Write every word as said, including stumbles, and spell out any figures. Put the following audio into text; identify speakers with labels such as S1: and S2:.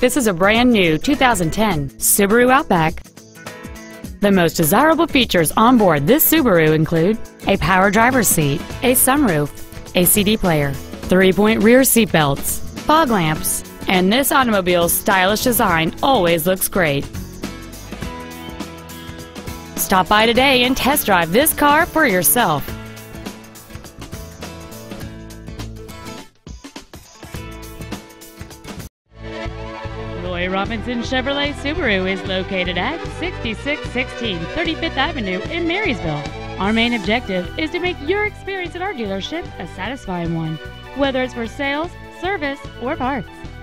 S1: this is a brand new two thousand ten Subaru Outback. The most desirable features on board this Subaru include a power driver's seat, a sunroof, a C D player, three-point rear seat belts, fog lamps, and this automobile's stylish design always looks great. Stop by today and test drive this car for yourself. Roy Robinson Chevrolet Subaru is located at sixty-six sixteen thirty-fifth Avenue in Marysville. Our main objective is to make your experience at our dealership a satisfying one, whether it's for sales, service, or parts.